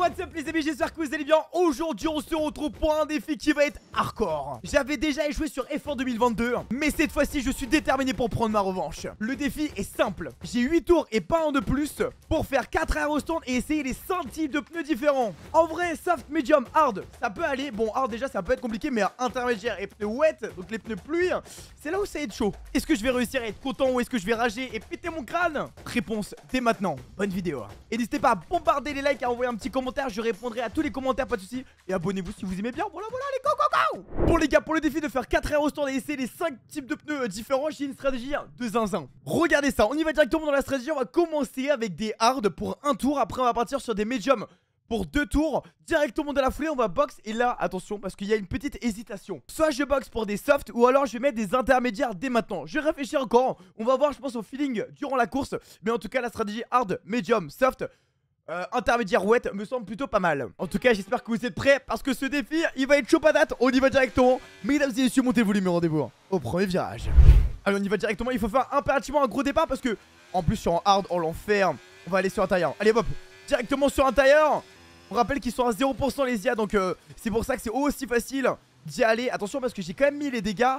what's up les amis, j'espère que vous allez bien. Aujourd'hui on se retrouve pour un défi qui va être hardcore. J'avais déjà échoué sur F1 2022, mais cette fois-ci je suis déterminé pour prendre ma revanche. Le défi est simple, j'ai 8 tours et pas un de plus pour faire 4 aérostands et essayer les 5 types de pneus différents. En vrai, soft, medium, hard, ça peut aller. Bon, hard déjà ça peut être compliqué, mais intermédiaire et pneus wet, donc les pneus pluie, c'est là où ça va être chaud. Est-ce que je vais réussir à être content ou est-ce que je vais rager et péter mon crâne? Réponse dès maintenant. Bonne vidéo. Et n'hésitez pas à bombarder les likes, à envoyer un petit commentaire, je répondrai à tous les commentaires, pas de soucis. Et abonnez-vous si vous aimez bien. Voilà, les go. Bon les gars, pour le défi de faire 4 aérostands et essayer les 5 types de pneus différents, j'ai une stratégie de zinzin. Regardez ça, on y va directement dans la stratégie. On va commencer avec des hard pour un tour. Après on va partir sur des medium pour 2 tours. Directement dans la foulée on va box. Et là attention parce qu'il y a une petite hésitation. Soit je boxe pour des softs ou alors je vais mettre des intermédiaires dès maintenant. Je réfléchis encore. On va voir je pense au feeling durant la course. Mais en tout cas la stratégie hard, medium, soft, intermédiaire wet me semble plutôt pas mal. En tout cas j'espère que vous êtes prêts parce que ce défi il va être chaud patate. On y va directement. Mesdames et messieurs, montez le volume et rendez-vous au premier virage. Allez on y va directement. Il faut faire impérativement un gros départ parce que en plus sur un hard, oh l'enfer. On va aller sur un tailleur. Allez hop, directement sur un tailleur. On rappelle qu'ils sont à 0% les IA, donc c'est pour ça que c'est aussi facile d'y aller. Attention parce que j'ai quand même mis les dégâts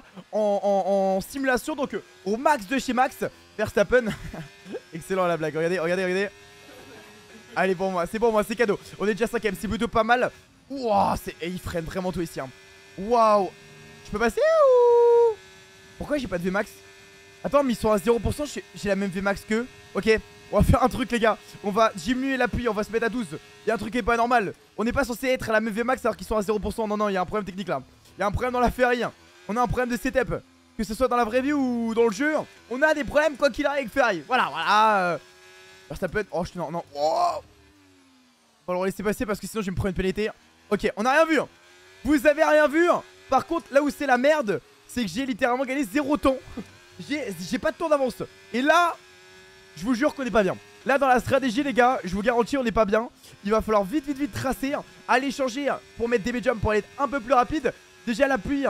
en simulation, donc au max de chez Max. Verstappen. Excellent la blague, regardez. Allez pour moi, c'est cadeau. On est déjà 5ème, c'est plutôt pas mal. Wouah, il freine vraiment tout ici. Waouh. Je peux passer ou... Pourquoi j'ai pas de VMAX? Attends, mais ils sont à 0%, j'ai la même VMAX qu'eux. Ok, on va faire un truc les gars. On va diminuer l'appui, on va se mettre à 12. Il y a un truc qui est pas normal. On n'est pas censé être à la même VMAX alors qu'ils sont à 0%. Non, il y a un problème technique là. Il y a un problème dans la Ferrari. On a un problème de setup. Que ce soit dans la vraie vie ou dans le jeu. On a des problèmes quoi qu'il arrive avec Ferrari. Voilà. Ça peut être... Oh, non. Oh. On va le laisser passer parce que sinon je vais me prendre une pénalité. Ok, on a rien vu. Vous avez rien vu. Par contre, là où c'est la merde, c'est que j'ai littéralement gagné 0 temps. J'ai pas de temps d'avance. Et là, je vous jure qu'on est pas bien. Là dans la stratégie les gars, je vous garantis on n'est pas bien. Il va falloir vite tracer. Aller changer pour mettre des médiums pour aller être un peu plus rapide. Déjà l'appui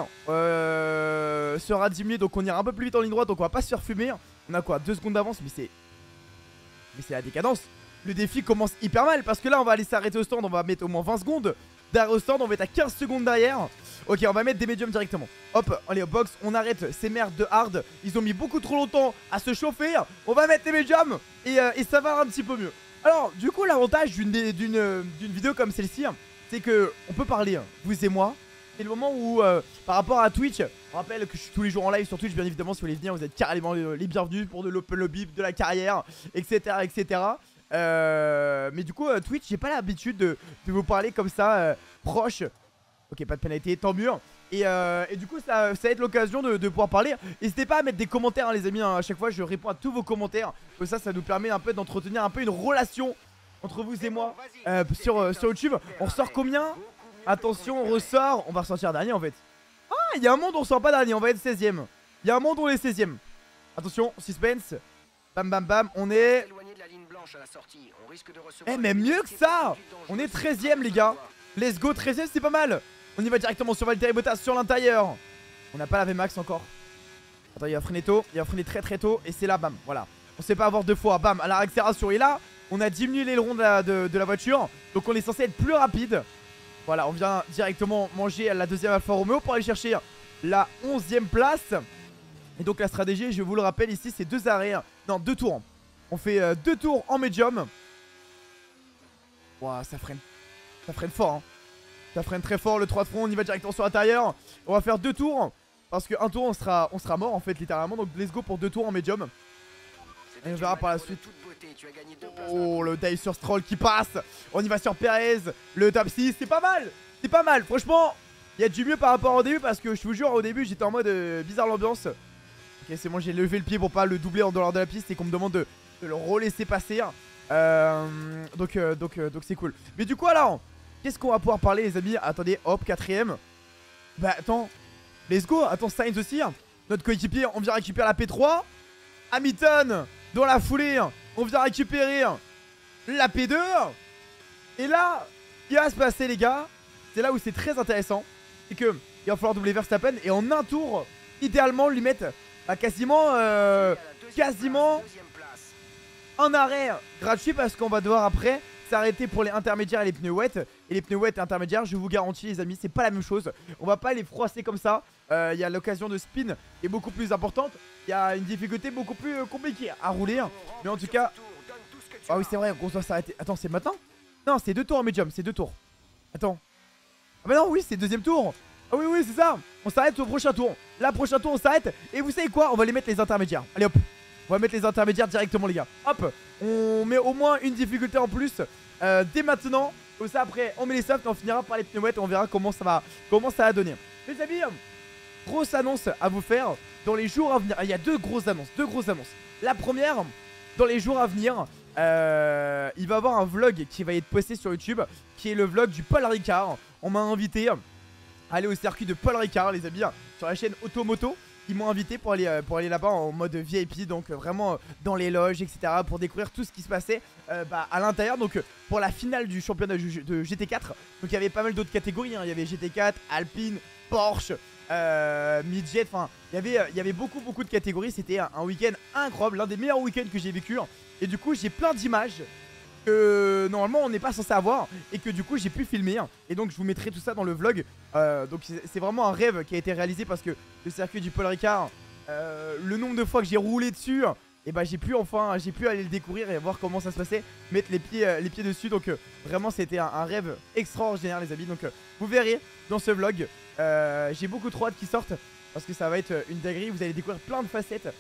sera diminué, donc on ira un peu plus vite en ligne droite. Donc on va pas se faire fumer. On a quoi, 2 secondes d'avance, mais c'est la décadence. Le défi commence hyper mal parce que là on va aller s'arrêter au stand. On va mettre au moins 20 secondes d'arrêt au stand. On va être à 15 secondes derrière. Ok, on va mettre des médiums directement. Hop, allez au box, on arrête ces merdes de hard. Ils ont mis beaucoup trop longtemps à se chauffer. On va mettre des médiums et ça va un petit peu mieux. Alors du coup l'avantage d'une vidéo comme celle-ci, c'est que on peut parler, vous et moi. C'est le moment où par rapport à Twitch, je rappelle que je suis tous les jours en live sur Twitch. Bien évidemment si vous voulez venir vous êtes carrément les bienvenus pour de l'open lobby, de la carrière, etc. Mais du coup Twitch j'ai pas l'habitude de vous parler comme ça proche. Ok, pas de pénalité, tant mieux. Et du coup ça va être l'occasion de pouvoir parler. N'hésitez pas à mettre des commentaires les amis, à chaque fois je réponds à tous vos commentaires. Comme ça nous permet un peu d'entretenir un peu une relation entre vous et moi sur YouTube. On ressort combien? Attention, on ressort. On va ressortir dernier en fait. Ah, il y a un monde où on sort pas dernier, on va être 16ème. Il y a un monde où on est 16ème. Attention, suspense. Bam, on est... Eh mais mieux que ça. On est 13ème les gars. Let's go, 13ème c'est pas mal. On y va directement sur Valtteri Bottas sur l'intérieur. On n'a pas la VMAX encore. Attends, il va freiner tôt. Il va freiner très tôt. Et c'est là, bam, voilà. On sait pas avoir 2 fois, bam, à la réaccélération. Et là, on a diminué l'aileron de la voiture. Donc on est censé être plus rapide. Voilà, on vient directement manger la 2ème Alfa Romeo pour aller chercher la 11ème place. Et donc la stratégie, je vous le rappelle ici, c'est 2 arrêts. Non, 2 tours. On fait 2 tours en médium. Ouah, ça freine. Ça freine fort, hein. Ça freine très fort, le 3 de front, on y va directement sur l'intérieur. On va faire 2 tours. Parce que un tour on sera mort en fait littéralement. Donc let's go pour 2 tours en médium. Et on verra par la suite. Oh, le dive sur Stroll qui passe. On y va sur Perez. Le top 6, c'est pas mal. C'est pas mal, franchement. Il y a du mieux par rapport au début. Parce que je vous jure, au début j'étais en mode bizarre l'ambiance. Ok, c'est bon, j'ai levé le pied pour pas le doubler en dehors de la piste. Et qu'on me demande de le relaisser passer. Donc c'est cool. Mais du coup alors, qu'est-ce qu'on va pouvoir parler les amis? Attendez, hop, 4ème. Bah attends, let's go. Attends, Sainz aussi, notre coéquipier, on vient récupérer la P3. Hamilton, dans la foulée, on vient récupérer la P2. Et là, il va se passer les gars, c'est là où c'est très intéressant. C'est que il va falloir doubler Verstappen. Et en un tour, idéalement lui mettre quasiment un arrêt gratuit. Parce qu'on va devoir après s'arrêter pour les intermédiaires et les pneus wet. Et les pneus wet et intermédiaires, je vous garantis les amis, c'est pas la même chose. On va pas les froisser comme ça. Il y a l'occasion de spin qui est beaucoup plus importante. Il y a une difficulté beaucoup plus compliquée à rouler. Mais en tout cas... Ah oui c'est vrai, on doit s'arrêter. Attends, c'est maintenant? Non, c'est 2 tours en médium, c'est 2 tours. Attends. Ah bah non, oui, c'est deuxième tour. Ah oui, oui, c'est ça. On s'arrête au prochain tour. Là, prochain tour, on s'arrête. Et vous savez quoi? On va les mettre les intermédiaires. Allez hop. On va mettre les intermédiaires directement les gars. Hop. On met au moins une difficulté en plus dès maintenant. Comme ça après on met les softs et on finira par les pneus wet. On verra comment ça va donner. Les amis, grosse annonce à vous faire dans les jours à venir. Il y a deux grosses annonces. La première, dans les jours à venir, il va y avoir un vlog qui va être posté sur YouTube, qui est le vlog du Paul Ricard. On m'a invité à aller au circuit de Paul Ricard les amis, sur la chaîne Automoto. Ils m'ont invité pour aller là-bas en mode VIP, donc vraiment dans les loges, etc. Pour découvrir tout ce qui se passait à l'intérieur. Donc pour la finale du championnat de GT4, donc il y avait pas mal d'autres catégories, il y avait GT4, Alpine, Porsche, Midget, enfin il y avait beaucoup de catégories. C'était un week-end incroyable, l'un des meilleurs week-ends que j'ai vécu. Et du coup j'ai plein d'images que normalement on n'est pas censé avoir et que du coup j'ai pu filmer, et donc je vous mettrai tout ça dans le vlog. Donc c'est vraiment un rêve qui a été réalisé, parce que le circuit du Paul Ricard, le nombre de fois que j'ai roulé dessus, et bah j'ai pu aller le découvrir et voir comment ça se passait, mettre les pieds dessus. Donc vraiment c'était un rêve extraordinaire les amis. Donc vous verrez dans ce vlog. J'ai beaucoup trop hâte qu'il sorte, parce que ça va être une dinguerie. Vous allez découvrir plein de facettes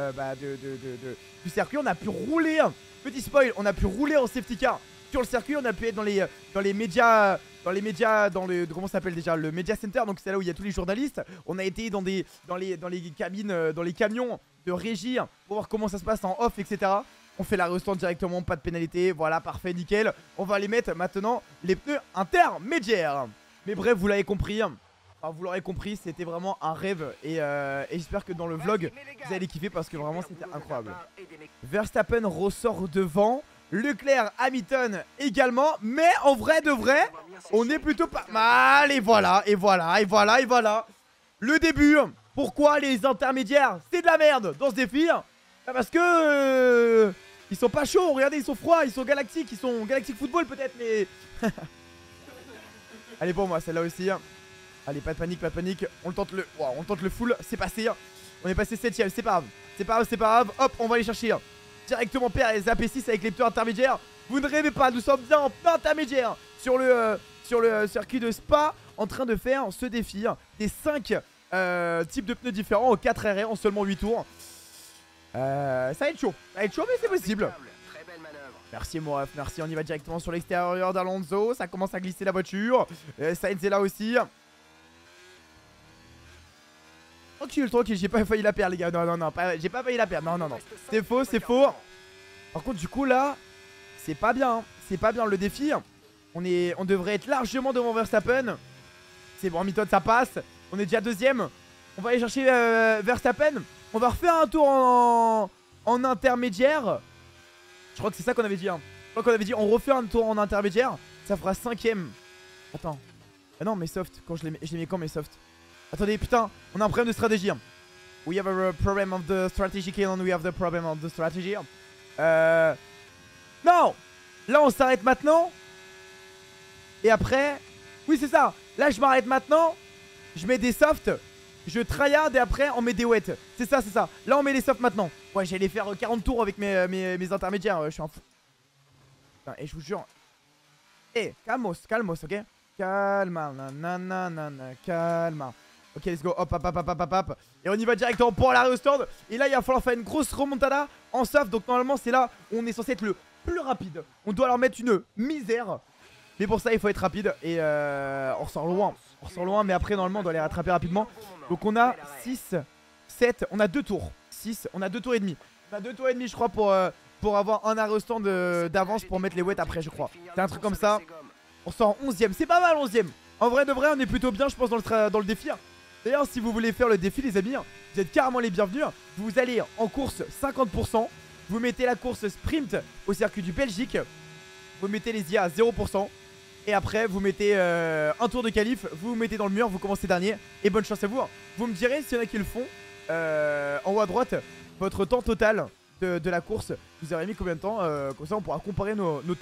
du circuit. On a pu rouler, petit spoil, on a pu rouler en safety car sur le circuit. On a pu être dans les médias, comment ça s'appelle déjà, le Media Center. Donc c'est là où il y a tous les journalistes. On a été dans les cabines, dans les camions de régie pour voir comment ça se passe en off, etc. On fait la restante directement, pas de pénalité. Voilà, parfait, nickel. On va aller mettre maintenant les pneus intermédiaires. Mais bref, vous l'avez compris. Enfin, vous l'aurez compris, c'était vraiment un rêve. Et j'espère que dans le vlog, vous allez kiffer, parce que vraiment c'était incroyable. Verstappen ressort devant. Leclerc, Hamilton également. Mais en vrai de vrai, on est plutôt pas mal. Et voilà. Le début. Pourquoi les intermédiaires, c'est de la merde dans ce défi? Parce que ils sont pas chauds, regardez, ils sont froids, ils sont galactiques. Ils sont galactique football peut-être, mais... Allez, pour moi, celle-là aussi. Allez, pas de panique. On tente le full, c'est passé. On est passé 7ème, c'est pas grave. Hop, on va aller chercher directement Perez, AP6 avec les pneus intermédiaires. Vous ne rêvez pas, nous sommes bien en pneus intermédiaires sur le circuit de Spa, en train de faire ce défi des 5 types de pneus différents aux 4 RR en seulement 8 tours. Ça va être chaud, mais c'est possible. Merci mon ref, merci. On y va directement sur l'extérieur d'Alonso. Ça commence à glisser la voiture. Sainz est là aussi. Tranquille, j'ai pas failli la perdre les gars. Non, j'ai pas failli la perdre. Non. C'est faux. Par contre du coup là, c'est pas bien. C'est pas bien le défi. On devrait être largement devant Verstappen. C'est bon, Hamilton ça passe. On est déjà deuxième. On va aller chercher Verstappen. On va refaire un tour en intermédiaire. Je crois que c'est ça qu'on avait dit. On refait un tour en intermédiaire. Ça fera 5ème. Attends. Ah non, mes softs. Quand je les mets quand mes softs? Attendez, putain, on a un problème de stratégie. We have a problem of the strategy, Keelan. We have the problem of the strategy. Non. Là, on s'arrête maintenant. Et après... Oui, c'est ça. Là, je m'arrête maintenant. Je mets des softs. Je tryhard et après, on met des wets. C'est ça. Là, on met les softs maintenant. Ouais, j'allais faire 40 tours avec mes intermédiaires. Je suis un fou. Putain, et je vous jure... calmos, ok? Calma, calma. Ok, let's go, hop. Et on y va directement pour la restand. Et là, il va falloir faire une grosse remontada en soft. Donc normalement, c'est là où on est censé être le plus rapide. On doit leur mettre une misère. Mais pour ça, il faut être rapide. Et on ressort loin. Mais après, normalement, on doit les rattraper rapidement. Donc on a 6, 7, on a 2 tours. 6, on a 2 tours et demi. On a 2 tours et demi, je crois, pour avoir un arrêt stand d'avance pour mettre les wets après, je crois. C'est un truc comme ça. On sort en 11ème. C'est pas mal, 11ème. En vrai de vrai, on est plutôt bien, je pense, dans le défi. D'ailleurs, si vous voulez faire le défi, les amis, vous êtes carrément les bienvenus. Vous allez en course 50%. Vous mettez la course sprint au circuit du Belgique. Vous mettez les IA à 0%. Et après, vous mettez un tour de qualif. Vous vous mettez dans le mur, vous commencez dernier. Et bonne chance à vous. Vous me direz, s'il y en a qui le font, en haut à droite, votre temps total de la course. Vous aurez mis combien de temps? Comme ça, on pourra comparer nos temps.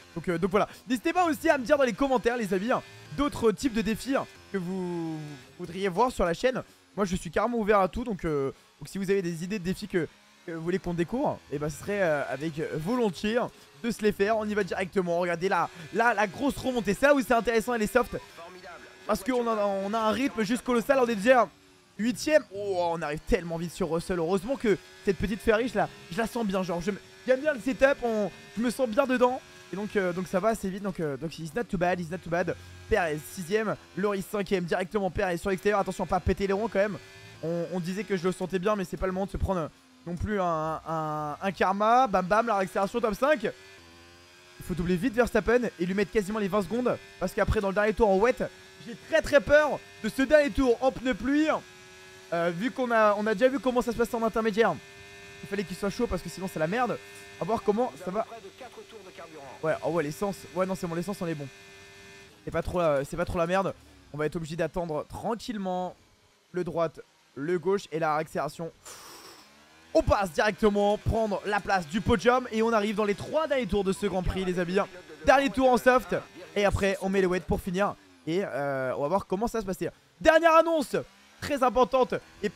Donc voilà. N'hésitez pas aussi à me dire dans les commentaires, les amis, hein, d'autres types de défis que vous voudriez voir sur la chaîne. Moi, je suis carrément ouvert à tout. Donc si vous avez des idées de défis que vous voulez qu'on découvre, et bah, ce serait avec volontiers de se les faire. On y va directement. Regardez là, la grosse remontée. C'est là où c'est intéressant, elle est soft. Parce qu'on a un rythme juste colossal. On est déjà 8ème. Oh, on arrive tellement vite sur Russell. Heureusement que cette petite ferry, je la sens bien. Genre, j'aime bien le setup. Je me sens bien dedans. Et donc ça va assez vite. Donc he's not too bad. He's not too bad. Perez 6ème. Loris 5ème. Directement Perez sur l'extérieur. Attention à pas péter les ronds quand même. On disait que je le sentais bien. Mais c'est pas le moment de se prendre non plus un karma. Bam bam. La réaccélération top 5. Il faut doubler vite Verstappen et lui mettre quasiment les 20 secondes. Parce qu'après, dans le dernier tour en wet, j'ai très peur de ce dernier tour en pneu pluie. Vu qu'on a déjà vu comment ça se passe en intermédiaire. Il fallait qu'il soit chaud parce que sinon c'est la merde. À voir comment ça va. Ouais, oh ouais, l'essence. Ouais, non, c'est bon, l'essence, on est bon. C'est pas trop la merde. On va être obligé d'attendre tranquillement le droite, le gauche et la réaccélération. On passe directement prendre la place du podium et on arrive dans les 3 derniers tours de ce Grand Prix, les amis. Dernier tour en soft et après on met les wet pour finir. Et on va voir comment ça se passe. Dernière annonce très importante. Et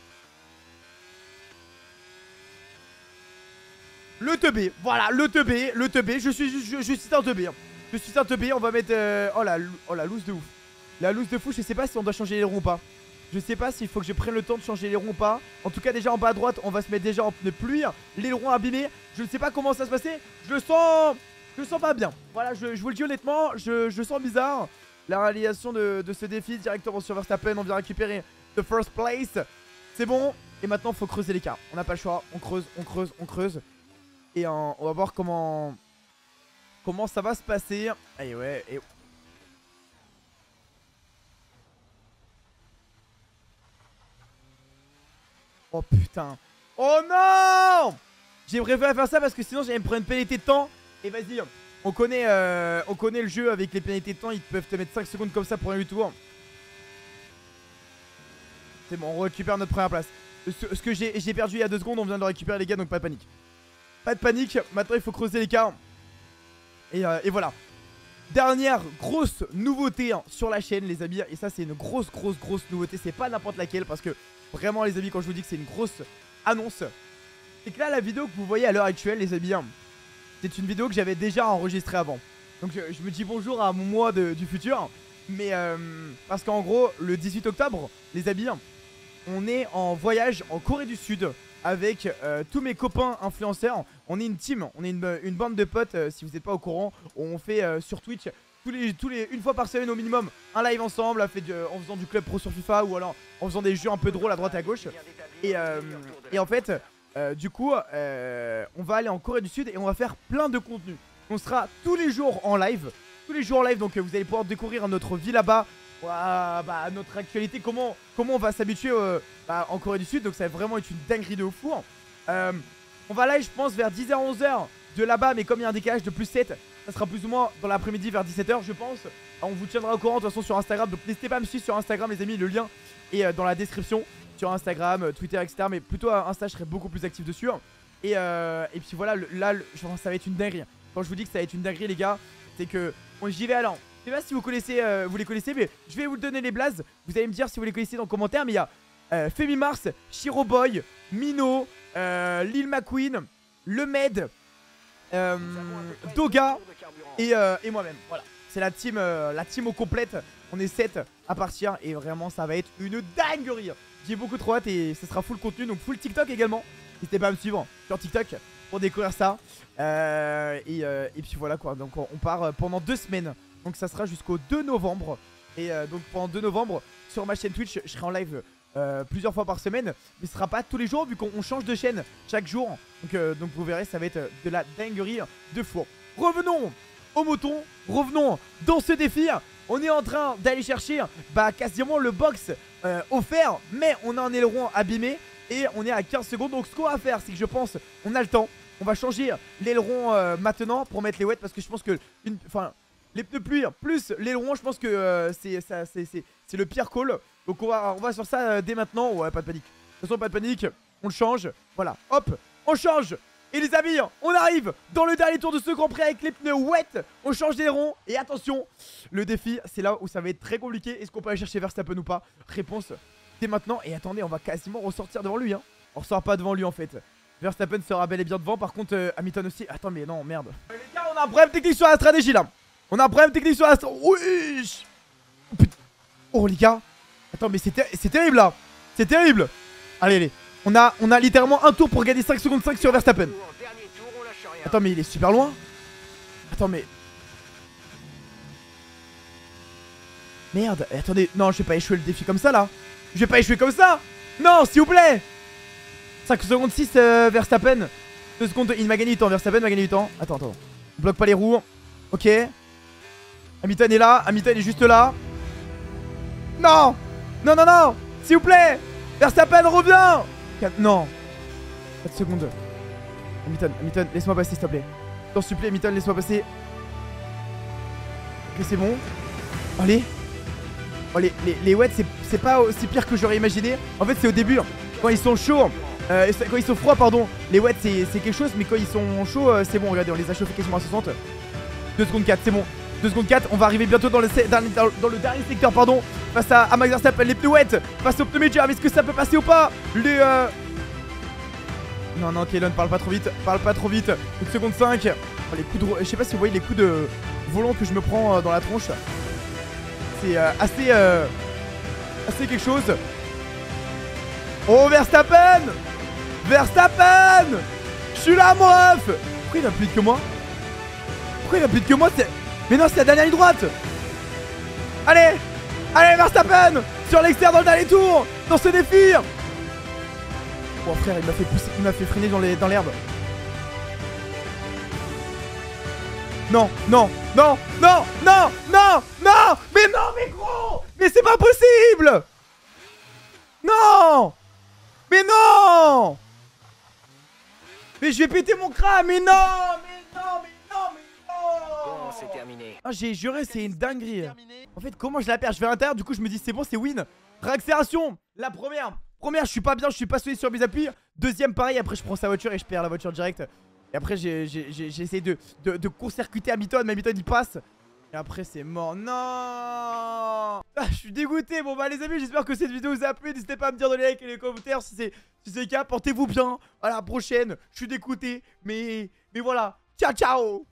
le teubé, voilà, le teubé. Je suis un teubé. Je suis un teubé, on va mettre... oh la loose de ouf. La loose de fou, je sais pas si on doit changer les ronds ou pas. Je sais pas s'il faut que je prenne le temps de changer les ronds ou pas. En tout cas, déjà en bas à droite, on va se mettre déjà en pneu pluie. Les ronds abîmés. Je ne sais pas comment ça se passer. Je le sens pas bien. Voilà, je vous le dis honnêtement, je sens bizarre. La réalisation de ce défi directement sur Verstappen. On vient récupérer the first place. C'est bon. Et maintenant, il faut creuser l'écart. On n'a pas le choix. On creuse. Et on va voir comment ça va se passer. Et ouais, et... Oh putain. Oh non! J'ai préféré faire ça parce que sinon j'allais me prendre une pénalité de temps. Et vas-y, on connaît le jeu avec les pénalités de temps. Ils peuvent te mettre 5 secondes comme ça pour un tour. C'est bon, on récupère notre première place. Ce que j'ai perdu il y a 2 secondes, on vient de le récupérer les gars, donc pas de panique. Pas de panique, maintenant il faut creuser l'écart. Et voilà. Dernière grosse nouveauté sur la chaîne les amis. Et ça c'est une grosse nouveauté. C'est pas n'importe laquelle parce que vraiment les amis, quand je vous dis que c'est une grosse annonce, c'est que là la vidéo que vous voyez à l'heure actuelle les amis, c'est une vidéo que j'avais déjà enregistrée avant. Donc je me dis bonjour à mon moi du futur. Mais parce qu'en gros le 18 octobre les amis, on est en voyage en Corée du Sud avec tous mes copains influenceurs. On est une team, on est une bande de potes. Si vous n'êtes pas au courant, on fait sur Twitch une fois par semaine au minimum un live ensemble en faisant du club pro sur FIFA ou alors en faisant des jeux un peu drôles à droite et à gauche. Et en fait du coup on va aller en Corée du Sud et on va faire plein de contenu. On sera tous les jours en live. Donc vous allez pouvoir découvrir notre vie là-bas. Notre actualité, comment on va s'habituer en Corée du Sud. Donc ça va vraiment être une dinguerie de fou. On va live je pense vers 10h-11h de là-bas. Mais comme il y a un décalage de plus 7, ça sera plus ou moins dans l'après-midi vers 17h je pense. On vous tiendra au courant de toute façon sur Instagram. Donc n'hésitez pas à me suivre sur Instagram les amis. Le lien est dans la description. Sur Instagram, Twitter, etc. Mais plutôt à Insta je serai beaucoup plus actif dessus. Et puis voilà, ça va être une dinguerie. Quand je vous dis que ça va être une dinguerie les gars, c'est que j'y vais alors. Je sais pas si vous les connaissez, mais je vais vous donner les blazes. Vous allez me dire si vous les connaissez dans les commentaires. Mais il y a Femi Mars, Shiroboy, Mino, Lil McQueen, Le Med, Doga et moi-même. Voilà, c'est la team au complète. On est 7 à partir et vraiment ça va être une dinguerie. J'ai beaucoup trop hâte et ce sera full contenu, donc full TikTok également. N'hésitez pas à me suivre sur TikTok pour découvrir ça. Et puis voilà quoi, donc on part pendant 2 semaines. Donc ça sera jusqu'au 2 novembre. Et donc pendant 2 novembre sur ma chaîne Twitch, je serai en live plusieurs fois par semaine. Mais ce sera pas tous les jours vu qu'on change de chaîne chaque jour. Donc vous verrez, ça va être de la dinguerie de fou. Revenons au mouton, revenons dans ce défi. On est en train d'aller chercher quasiment le box offert. Mais on a un aileron abîmé et on est à 15 secondes. Donc ce qu'on va faire, c'est que je pense on a le temps. On va changer l'aileron maintenant pour mettre les wets. Parce que je pense que les pneus pluie plus l'aileron, je pense que c'est le pire call. Donc on va sur ça dès maintenant. Ouais, pas de panique. De toute façon, pas de panique. On le change. Voilà, hop, on change Et les amis, on arrive dans le dernier tour de ce Grand Prix avec les pneus wet. On change des ronds. Et attention, le défi, c'est là où ça va être très compliqué. Est-ce qu'on peut aller chercher Verstappen ou pas? Réponse, c'est maintenant. Et attendez, on va quasiment ressortir devant lui. On ressort pas devant lui en fait. Verstappen sera bel et bien devant. Par contre, Hamilton aussi. Attends, mais non, merde. Les gars, on a un problème technique sur la stratégie là. On a un problème technique sur la stratégie. Oui. Oh, putain. Oh, les gars. Attends, mais c'est terrible là. C'est terrible. Allez, allez. On a littéralement un tour pour gagner 5 secondes 5 sur Verstappen. Attends, mais il est super loin. Attends, mais... Merde. Attendez. Non, je vais pas échouer le défi comme ça là. Je vais pas échouer comme ça. Non, s'il vous plaît. 5 secondes 6 Verstappen. 2 secondes, il m'a gagné du temps. Verstappen m'a gagné du temps. Attends, attends. On bloque pas les roues. Ok. Hamilton est là. Hamilton est juste là. Non. Non, non, non. S'il vous plaît. Verstappen, reviens. Non. 4 secondes. Hamilton, laisse-moi passer s'il te plaît. T'en supplie, Hamilton, laisse-moi passer. Ok, c'est bon. Allez. Oh, les wets, c'est pas aussi pire que j'aurais imaginé. En fait, c'est au début. Quand ils sont chauds. Quand ils sont froids, pardon. Les wets, c'est quelque chose. Mais quand ils sont chauds, c'est bon. Regardez, on les a chauffés quasiment à 60. 2 secondes 4, c'est bon. 2 secondes 4. On va arriver bientôt dans le dernier secteur, pardon. Face à Max Verstappen, les pneus wet. Face aux pneus médiums. Est-ce que ça peut passer ou pas? Non, non, Kaylon, parle pas trop vite. Parle pas trop vite. 1 seconde 5. Oh, les coups de... Je sais pas si vous voyez les coups de volant que je me prends dans la tronche. C'est assez quelque chose. Oh, Verstappen. Verstappen. Je suis là, mon ref. Pourquoi il va plus vite que moi? Pourquoi il va plus vite que moi? Mais non, c'est la dernière ligne droite. Allez. Allez, Verstappen. Sur l'extérieur dans le dernier tour. Dans ce défi. Oh frère, il m'a fait pousser, il m'a fait freiner dans l'herbe. Non, non, non, non, non, non, non. Mais gros. Mais c'est pas possible. Non. Mais non. Mais je vais péter mon crâne. Mais non. Bon, c'est terminé. Ah, j'ai juré, c'est une dinguerie. En fait, comment je la perds? Je vais à l'intérieur, du coup je me dis c'est bon, c'est win. Réaccélération. La première, je suis pas bien, je suis pas solide sur mes appuis. Deuxième, pareil, après je prends sa voiture et je perds la voiture direct. Et après j'essaie de court-circuiter Hamilton, mais Hamilton il passe. Et après c'est mort. Non. Ah, je suis dégoûté. Bon bah les amis, j'espère que cette vidéo vous a plu. N'hésitez pas à me dire dans les likes et les commentaires si c'est le cas. Portez-vous bien. À la prochaine. Je suis dégoûté. Mais voilà. Ciao ciao.